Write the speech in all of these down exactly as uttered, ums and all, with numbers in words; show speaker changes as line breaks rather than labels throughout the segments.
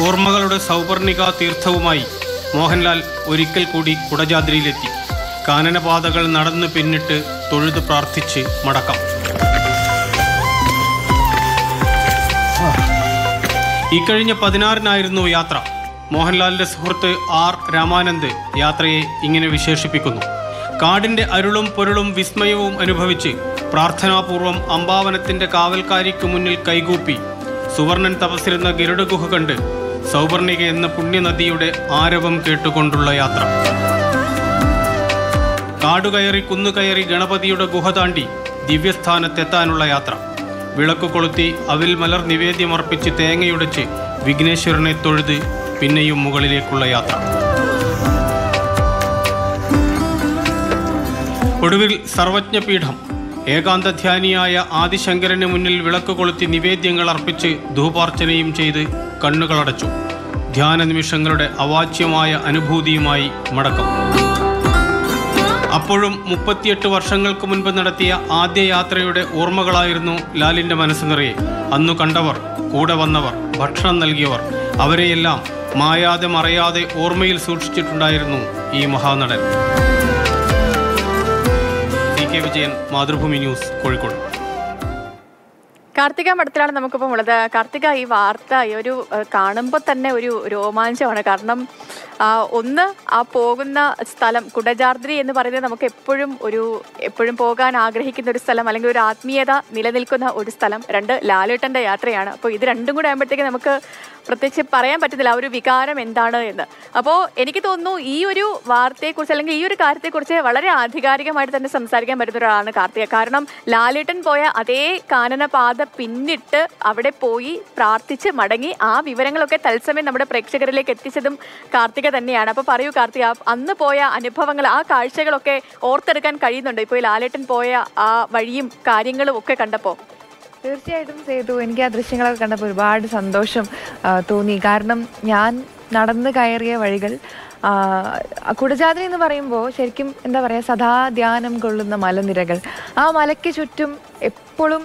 ഓർമ്മകളുടെ സൗവർണിക തീർത്ഥവുമായി മോഹൻലാൽ ഒരിക്കൽ കൂടി കുടജാദ്രിയിലെത്തി. കാനനപാതകൾ നടന്ന് പിന്നിട്ട് തൊഴുത് പ്രാർത്ഥിച്ച് മടക്കാം. ഇക്കഴിഞ്ഞ പതിനാറിനായിരുന്നു യാത്ര. മോഹൻലാലിന്റെ സുഹൃത്ത് ആർ രാമാനന്ദ് യാത്രയെ ഇങ്ങനെ വിശേഷിപ്പിക്കുന്നു: കാടിന്റെ അരുളും പൊരുളും വിസ്മയവും അനുഭവിച്ച് പ്രാർത്ഥനാപൂർവം അംബാവനത്തിന്റെ കാവൽക്കാരിക്ക് മുന്നിൽ കൈകൂപ്പി സുവർണൻ തപസ്സിരുന്ന ഗരുഡ ഗുഹ കണ്ട് സൗവർണിക എന്ന പുണ്യനദിയുടെ ആരവം കേട്ടുകൊണ്ടുള്ള യാത്ര. കാടുകയറി കുന്നുകയറി ഗണപതിയുടെ ഗുഹ താണ്ടി ദിവ്യസ്ഥാനത്തെത്താനുള്ള യാത്ര. വിളക്ക് കൊളുത്തി അവിൽ മലർ നിവേദ്യമർപ്പിച്ച് തേങ്ങയുടച്ച് വിഘ്നേശ്വരനെ തൊഴുത് പിന്നെയും മുകളിലേക്കുള്ള യാത്ര. ഒടുവിൽ സർവജ്ഞപീഠം. ഏകാന്തധ്യാനിയായ ആദിശങ്കരന് മുന്നിൽ വിളക്ക് കൊളുത്തി നിവേദ്യങ്ങൾ അർപ്പിച്ച് ധൂപാർച്ചനയും ചെയ്ത് കണ്ണുകളടച്ചു. ധ്യാന നിമിഷങ്ങളുടെ അവാച്യമായ അനുഭൂതിയുമായി മടക്കം. അപ്പോഴും മുപ്പത്തിയെട്ട് വർഷങ്ങൾക്ക് മുൻപ് നടത്തിയ ആദ്യ യാത്രയുടെ ഓർമ്മകളായിരുന്നു ലാലിൻ്റെ മനസ്സ് നിറയെ. അന്നു കണ്ടവർ, കൂടെ വന്നവർ, ഭക്ഷണം നൽകിയവർ, അവരെയെല്ലാം മായാതെ മറയാതെ ഓർമ്മയിൽ സൂക്ഷിച്ചിട്ടുണ്ടായിരുന്നു ഈ മഹാനടൻ. C K Vijayan, Mathrubhumi news, Kozhikode.
Karthika മഠത്തിലാണ് നമുക്കിപ്പം ഉള്ളത്. കാർത്തിക, ഈ വാർത്ത ഈ ഒരു കാണുമ്പോൾ തന്നെ ഒരു രോമാഞ്ചമാണ്. കാരണം ഒന്ന്, ആ പോകുന്ന സ്ഥലം കുടജാദ്രി എന്ന് പറയുന്നത് നമുക്ക് എപ്പോഴും ഒരു എപ്പോഴും പോകാൻ ആഗ്രഹിക്കുന്ന ഒരു സ്ഥലം, അല്ലെങ്കിൽ ഒരു ആത്മീയത നിലനിൽക്കുന്ന ഒരു സ്ഥലം. രണ്ട്, ലാലേട്ടൻ്റെ യാത്രയാണ്. അപ്പോൾ ഇത് രണ്ടും കൂടെ ആകുമ്പോഴത്തേക്ക് നമുക്ക് പ്രത്യേകിച്ച് പറയാൻ പറ്റുന്നില്ല ആ ഒരു വികാരം എന്താണ് എന്ന്. അപ്പോൾ എനിക്ക് തോന്നുന്നു ഈ ഒരു വാർത്തയെക്കുറിച്ച് അല്ലെങ്കിൽ ഈ ഒരു കാര്യത്തെക്കുറിച്ച് വളരെ ആധികാരികമായിട്ട് തന്നെ സംസാരിക്കാൻ പറ്റുന്ന ഒരാളാണ് കാർത്തിക. കാരണം ലാലേട്ടൻ പോയ അതേ കാനനപാത പിന്നിട്ട് അവിടെ പോയി പ്രാർത്ഥിച്ച് മടങ്ങി ആ വിവരങ്ങളൊക്കെ തത്സമയം നമ്മുടെ പ്രേക്ഷകരിലേക്ക് എത്തിച്ചതും കാർത്തിക തന്നെയാണ്. അപ്പോൾ പറയൂ കാർത്തിക, അന്ന് പോയ അനുഭവങ്ങൾ, ആ കാഴ്ചകളൊക്കെ ഓർത്തെടുക്കാൻ കഴിയുന്നുണ്ട് ഇപ്പോൾ ലാലേട്ടൻ പോയ ആ വഴിയും കാര്യങ്ങളും ഒക്കെ കണ്ടപ്പോൾ?
തീർച്ചയായിട്ടും സേതു, എനിക്ക് ആ ദൃശ്യങ്ങളൊക്കെ കണ്ടപ്പോൾ ഒരുപാട് സന്തോഷം തോന്നി. കാരണം ഞാൻ നടന്ന് കയറിയ വഴികൾ, കുടജാദ്രി എന്ന് പറയുമ്പോൾ ശരിക്കും എന്താ പറയുക, സദാ ധ്യാനം കൊള്ളുന്ന മലനിരകൾ. ആ മലയ്ക്ക് ചുറ്റും എപ്പോഴും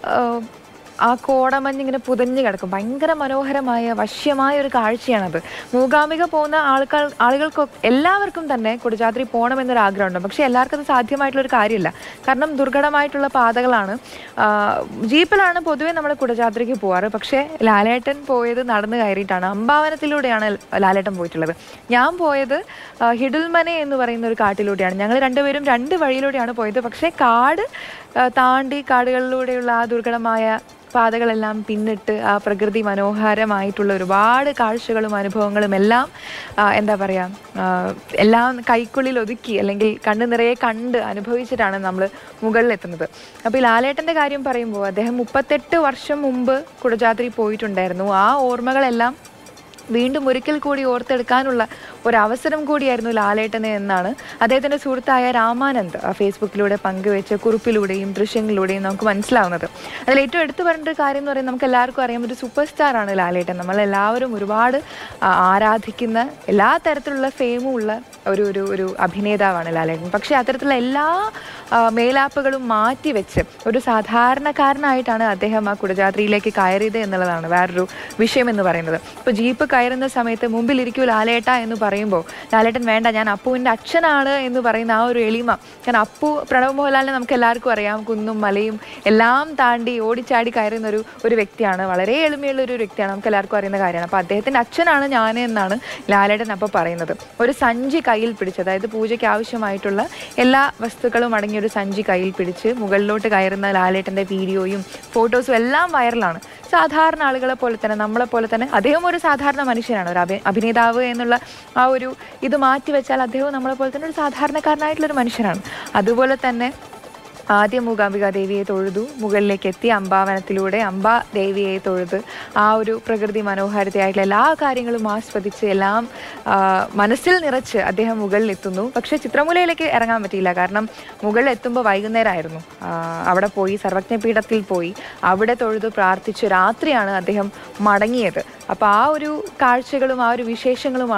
ആ കോടമഞ്ഞ് ഇങ്ങനെ പുതഞ്ഞു കിടക്കും. ഭയങ്കര മനോഹരമായ വശ്യമായ ഒരു കാഴ്ചയാണത്. മൂകാംബിക പോകുന്ന ആൾക്കാർ ആളുകൾക്കൊക്കെ എല്ലാവർക്കും തന്നെ കുടജാദ്രി പോകണമെന്നൊരു ആഗ്രഹമുണ്ട്. പക്ഷേ എല്ലാവർക്കും അത് സാധ്യമായിട്ടുള്ളൊരു കാര്യമില്ല. കാരണം ദുർഘടമായിട്ടുള്ള പാതകളാണ്. ജീപ്പിലാണ് പൊതുവെ നമ്മൾ കുടജാദ്രിക്ക് പോവാറ്. പക്ഷേ ലാലേട്ടൻ പോയത് നടന്നു കയറിയിട്ടാണ്. അംബാവനത്തിലൂടെയാണ് ലാലേട്ടൻ പോയിട്ടുള്ളത്. ഞാൻ പോയത് ഹിഡുൽമനെ എന്ന് പറയുന്ന ഒരു കാട്ടിലൂടെയാണ്. ഞങ്ങൾ രണ്ടുപേരും രണ്ട് വഴിയിലൂടെയാണ് പോയത്. പക്ഷേ കാട് താണ്ടി കാടുകളിലൂടെയുള്ള ആ ദുർഘടമായ പാതകളെല്ലാം പിന്നിട്ട് ആ പ്രകൃതി മനോഹരമായിട്ടുള്ള ഒരുപാട് കാഴ്ചകളും അനുഭവങ്ങളും എല്ലാം എന്താ പറയുക, എല്ലാം കൈക്കുള്ളിൽ ഒതുക്കി അല്ലെങ്കിൽ കണ്ണു നിറയെ കണ്ട് അനുഭവിച്ചിട്ടാണ് നമ്മൾ മുകളിലെത്തുന്നത്. അപ്പോൾ ഈ ലാലേട്ടൻ്റെ കാര്യം പറയുമ്പോൾ അദ്ദേഹം മുപ്പത്തെട്ട് വർഷം മുമ്പ് കുടജാദ്രി പോയിട്ടുണ്ടായിരുന്നു. ആ ഓർമ്മകളെല്ലാം വീണ്ടും ഒരിക്കൽ കൂടി ഓർത്തെടുക്കാനുള്ള ഒരവസരം കൂടിയായിരുന്നു ലാലേട്ടന് എന്നാണ് അദ്ദേഹത്തിൻ്റെ സുഹൃത്തായ രാമാനന്ദ് ഫേസ്ബുക്കിലൂടെ പങ്കുവെച്ച കുറിപ്പിലൂടെയും ദൃശ്യങ്ങളിലൂടെയും നമുക്ക് മനസ്സിലാവുന്നത്. അതിൽ ഏറ്റവും എടുത്തു പറയേണ്ട ഒരു കാര്യം എന്ന് പറയുന്നത്, നമുക്ക് എല്ലാവർക്കും അറിയാം, ഒരു സൂപ്പർ സ്റ്റാറാണ് ലാലേട്ടൻ. നമ്മളെല്ലാവരും ഒരുപാട് ആരാധിക്കുന്ന, എല്ലാ തരത്തിലുള്ള ഫെയിമും ഉള്ള ഒരു ഒരു ഒരു അഭിനേതാവാണ് ലാലേട്ടൻ. പക്ഷേ അത്തരത്തിലുള്ള എല്ലാ മേലാപ്പുകളും മാറ്റിവെച്ച് ഒരു സാധാരണക്കാരനായിട്ടാണ് അദ്ദേഹം ആ കുടജാദ്രിയിലേക്ക് കയറിയത് എന്നുള്ളതാണ് വേറൊരു വിഷയം എന്ന് പറയുന്നത്. ഇപ്പോൾ ജീപ്പ് കയറുന്ന സമയത്ത് മുമ്പിലിരിക്കൂ ലാലേട്ട എന്ന് പറയുമ്പോൾ ലാലേട്ടൻ വേണ്ട, ഞാൻ അപ്പുവിൻ്റെ അച്ഛനാണ് എന്ന് പറയുന്ന ആ ഒരു എളിമ. കാരണം അപ്പു, പ്രണവ് മോഹൻലാലിനെ നമുക്ക് എല്ലാവർക്കും അറിയാം, കുന്നും മലയും എല്ലാം താണ്ടി ഓടിച്ചാടി കയറുന്ന ഒരു ഒരു വ്യക്തിയാണ്. വളരെ എളിമയുള്ള ഒരു വ്യക്തിയാണ്, നമുക്ക് എല്ലാവർക്കും അറിയുന്ന കാര്യമാണ്. അപ്പോൾ അദ്ദേഹത്തിൻ്റെ അച്ഛനാണ് ഞാൻ എന്നാണ് ലാലേട്ടൻ അപ്പോൾ പറയുന്നത്. ഒരു സഞ്ചി കയ്യിൽ പിടിച്ച്, അതായത് പൂജയ്ക്ക് ആവശ്യമായിട്ടുള്ള എല്ലാ വസ്തുക്കളും അടങ്ങിയ ഒരു സഞ്ചി കയ്യിൽ പിടിച്ച് മുകളിലോട്ട് കയറുന്ന ലാലേട്ടൻ്റെ വീഡിയോയും ഫോട്ടോസും എല്ലാം വൈറലാണ്. സാധാരണ ആളുകളെ പോലെ തന്നെ, നമ്മളെ പോലെ തന്നെ അദ്ദേഹം ഒരു സാധാരണ മനുഷ്യനാണ്. ഒരു അഭി അഭിനേതാവ് എന്നുള്ള ആ ഒരു ഇത് മാറ്റി വെച്ചാൽ അദ്ദേഹം നമ്മളെ പോലെ തന്നെ ഒരു സാധാരണക്കാരനായിട്ടുള്ളൊരു മനുഷ്യനാണ്. അതുപോലെ തന്നെ ആദ്യം മൂകാംബിക ദേവിയെ തൊഴുതു, മുകളിലേക്ക് എത്തി അംബാവനത്തിലൂടെ അംബാ ദേവിയെ തൊഴുത് ആ ഒരു പ്രകൃതി മനോഹാരിതയായിട്ടുള്ള എല്ലാ കാര്യങ്ങളും ആസ്വദിച്ച് എല്ലാം മനസ്സിൽ നിറച്ച് അദ്ദേഹം മുകളിലെത്തുന്നു. പക്ഷേ ചിത്രമൂലയിലേക്ക് ഇറങ്ങാൻ പറ്റിയില്ല. കാരണം മുകളിൽ എത്തുമ്പോൾ വൈകുന്നേരമായിരുന്നു. അവിടെ പോയി സർവജ്ഞപീഠത്തിൽ പോയി അവിടെ തൊഴുത് പ്രാർത്ഥിച്ച് രാത്രിയാണ് അദ്ദേഹം മടങ്ങിയത്. അപ്പോൾ ആ ഒരു കാഴ്ചകളും ആ ഒരു വിശേഷങ്ങളുമാണ്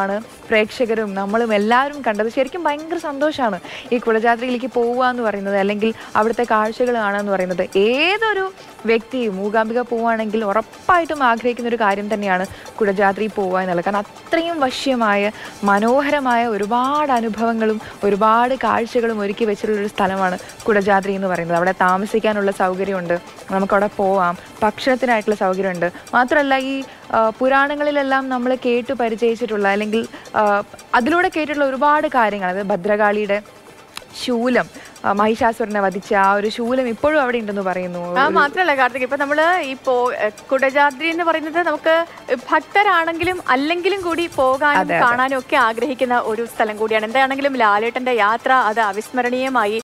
പ്രേക്ഷകരും നമ്മളും എല്ലാവരും കണ്ടത് ശരിക്കും ഭയങ്കര സന്തോഷമാണ്. ഈ കുടജാദ്രിയിലേക്ക് പോവുക എന്ന് പറയുന്നത്, അല്ലെങ്കിൽ അവിടുത്തെ കാഴ്ചകൾ കാണുക എന്ന് പറയുന്നത് ഏതൊരു വ്യക്തിയും മൂകാംബിക പോവുകയാണെങ്കിൽ ഉറപ്പായിട്ടും ആഗ്രഹിക്കുന്ന ഒരു കാര്യം തന്നെയാണ് കുടജാദ്രി പോവുക എന്നുള്ളത്. കാരണം അത്രയും വശ്യമായ മനോഹരമായ ഒരുപാട് അനുഭവങ്ങളും ഒരുപാട് കാഴ്ചകളും ഒരുക്കി വെച്ചിട്ടുള്ളൊരു സ്ഥലമാണ് കുടജാദ്രി എന്ന് പറയുന്നത്. അവിടെ താമസിക്കാനുള്ള സൗകര്യമുണ്ട്, നമുക്കവിടെ പോവാം, ഭക്ഷണത്തിനായിട്ടുള്ള സൗകര്യമുണ്ട്. മാത്രമല്ല ഈ പുരാണങ്ങളിലെല്ലാം നമ്മൾ കേട്ടു പരിചയിച്ചിട്ടുള്ള അല്ലെങ്കിൽ അതിലൂടെ കേട്ടിട്ടുള്ള ഒരുപാട് കാര്യങ്ങൾ, അത് ഭദ്രകാളിയുടെ ശൂലം, മഹിഷാസുരനെ വധിച്ച ആ ഒരു ശൂലം ഇപ്പോഴും അവിടെ ഉണ്ടെന്ന് പറയുന്നു.
ആ മാത്രല്ല കാർത്തിക്, ഇപ്പൊ നമ്മള് ഈ പോ കുടജാദ്രി എന്ന് പറയുന്നത് നമുക്ക് ഭക്തരാണെങ്കിലും അല്ലെങ്കിലും കൂടി പോകാനും കാണാനും ഒക്കെ ആഗ്രഹിക്കുന്ന ഒരു സ്ഥലം കൂടിയാണ്. എന്താണെങ്കിലും ലാലേട്ടന്റെ യാത്ര അത് അവിസ്മരണീയമായി.